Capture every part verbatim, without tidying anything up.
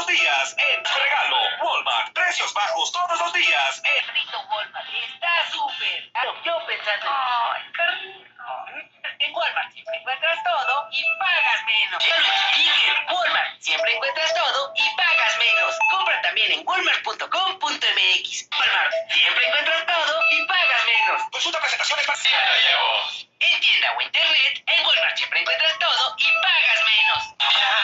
los días en regalo. Walmart, precios bajos todos los días en... Walmart está súper. Claro, yo pensando en... ¡Ay, qué rico! En Walmart siempre encuentras todo y pagas menos. Dije, Walmart siempre encuentras todo y pagas menos. Compra también en walmart punto com punto m x. Walmart siempre encuentras todo y pagas menos. Consulta presentaciones para... En tienda o internet, en Walmart siempre encuentras todo y pagas menos.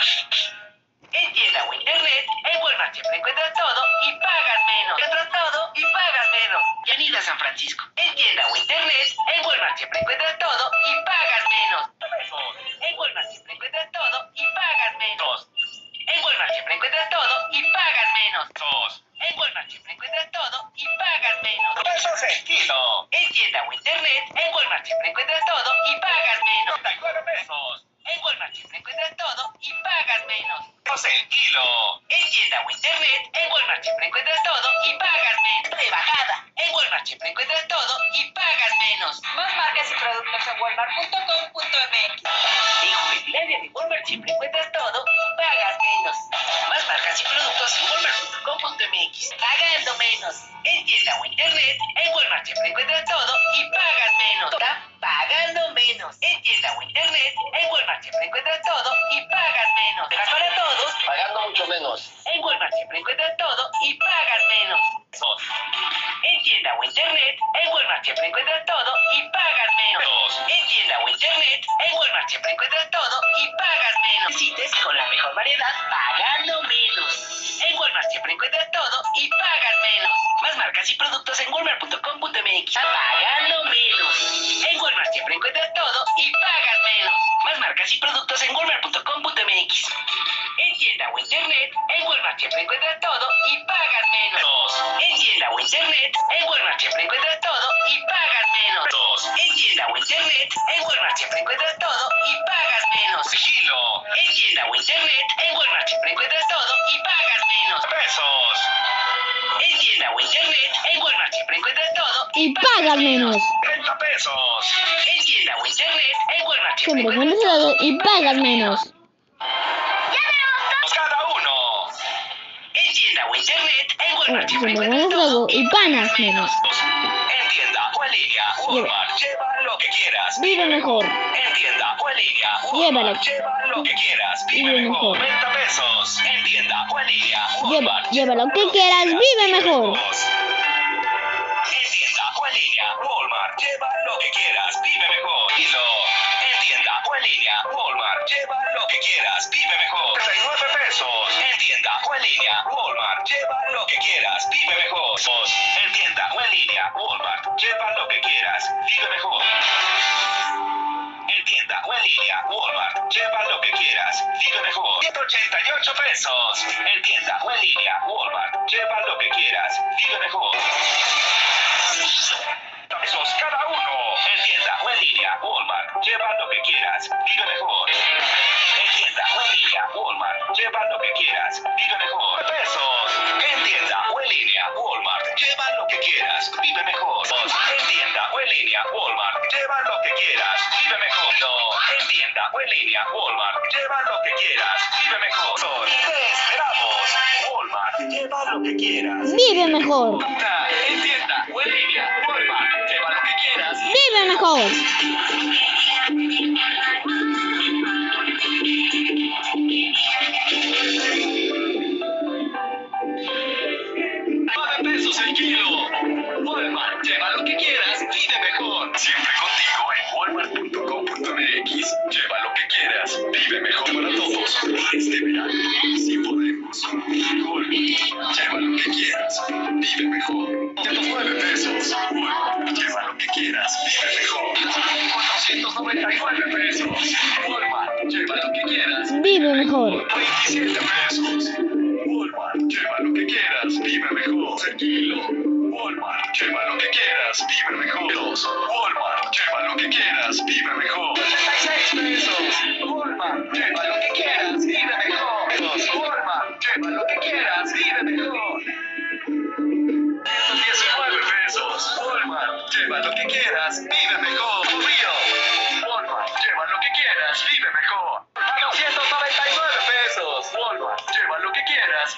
En tienda o internet, en Walmart siempre encuentras todo y pagas menos. Encuentras todo y pagas menos. Avenida San Francisco. En tienda o internet, en Walmart siempre encuentras todo y pagas menos. En Walmart siempre encuentras todo y pagas menos. En Walmart siempre encuentras todo y pagas menos. En Walmart siempre encuentras todo y pagas menos. Pesos el kilo. En tienda o internet, en Walmart siempre encuentras todo y pagas menos. treinta y nueve pesos. En Walmart siempre encuentras todo y pagas menos. Pesos el kilo. En tienda o internet, en Walmart siempre encuentras todo y pagas menos. De bajada. En Walmart siempre encuentras todo y pagas menos. Más marcas y productos en walmart punto com punto m x. En Juguetilandia de Walmart siempre encuentras todo y pagas menos. Más marcas y productos en walmart punto com punto m x. Pagando menos. En tienda o internet, en Walmart siempre encuentras todo y pagas menos. Está pagando menos. En tienda o internet, en Walmart siempre encuentras todo y pagas menos. Más para todos, Pagando mucho menos. en Walmart siempre encuentras todo y pagas menos. En tienda o internet, en Walmart siempre encuentras todo y pagas menos. En tienda o internet, en Walmart siempre encuentras todo y pagas menos. Visites con la mejor variedad pagando menos. En Walmart siempre encuentras todo y pagas menos. Más marcas y productos en walmart punto com punto m x. Pagando menos. En Walmart siempre encuentras todo y pagas menos. Más marcas y productos en walmart punto com punto m x. En tienda o internet, en Walmart siempre encuentras todo y pagas menos. En tienda o internet, en Walmart siempre encuentras todo y pagas menos. En tienda o internet, en Walmart siempre encuentras todo y pagas menos. Kilo. En tienda o internet, en Walmart siempre encuentras todo y pagas menos. Pesos. En tienda o internet, en Walmart siempre encuentras todo Y pagas menos. treinta pesos. En tienda o internet, en Walmart siempre Siempre encuentras encuentras todo todo y pagas menos. Cada uno. En tienda o internet, en Walmart Siempre siempre encuentras encuentras todo todo y pagas menos. En tienda o en línea, Walmart. Lleva lo que quieras. Vive mejor. En tienda o en línea, Llévalo. Walmart. Lleva lo que quieras. Vive Vive mejor. mejor. treinta pesos. En tienda o en línea, Lleva, Walmart. lleva lo que quieras, vive mejor. En tienda o en línea, Walmart. Lleva lo que quieras. Vive mejor. Kilo. En tienda o en línea, Walmart. Lleva lo que quieras. Vive mejor. treinta y nueve pesos. En tienda o en línea, Walmart. Lleva lo que quieras. Vive mejor. En tienda o en línea, Walmart. Lleva lo que quieras. Vive mejor. En tienda o en línea, Walmart. Lleva lo que quieras. Vive mejor. ciento ochenta y ocho pesos. En tienda o en línea, Walmart. Lleva lo que quieras. Vive mejor. Pesos cada uno. En tienda o en línea, Walmart. Lleva lo que quieras. Vive mejor. En tienda o en línea, Walmart. Lleva lo que quieras. Vive mejor. Pesos. En tienda o en línea, Walmart. Lleva lo que quieras. Vive mejor. En tienda o en línea, Walmart. Lleva lo que quieras. Vive mejor. En tienda o en línea, Walmart. Lleva lo que quieras. Vive mejor. Te esperamos. Walmart. Lleva lo que quieras. Vive mejor. En tienda o en línea, Walmart. Lleva lo que quieras. Vive mejor. nueve pesos el kilo. Walmart, lleva lo que quieras, vive mejor. Siempre contigo en walmart punto com punto m x. Lleva lo que quieras, vive mejor para todos. Este verano, si podemos. Walmart, lleva lo que quieras, vive mejor. ciento nueve pesos. Walmart, lleva lo que quieras, vive mejor. cuatrocientos noventa y nueve pesos. Walmart, lleva lo que quieras. Vive mejor. veintisiete pesos. Walmart, lleva lo que quieras, vive mejor. Tranquilo. Walmart, lleva lo que quieras, vive mejor. Walmart, lleva lo que quieras, vive mejor. ochenta y seis pesos. Walmart, lleva lo que quieras, vive mejor. Walmart, lleva lo que quieras, vive mejor. ciento diecinueve pesos. Walmart, lleva lo que quieras, vive mejor. Río. Walmart, lleva lo que quieras, vive mejor. A doscientos noventa y nueve pesos. Walmart, lleva lo que quieras,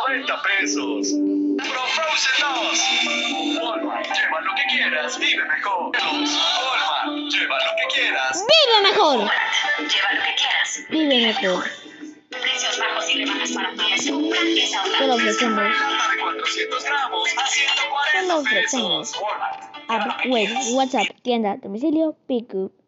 noventa pesos. Pro Frozen dos. Walmart, lleva lo que quieras, vive mejor. Walmart, lleva lo que quieras. Vive mejor. Lleva lo que quieras. Vive mejor. Precios bajos y rebajas para todos. Compra es ahorrar. Te lo ofrecemos. Lata de cuatrocientos gramos a ciento Te lo cuarenta ofrecemos. pesos. Walmart. App, web, WhatsApp, tienda, domicilio, pick up.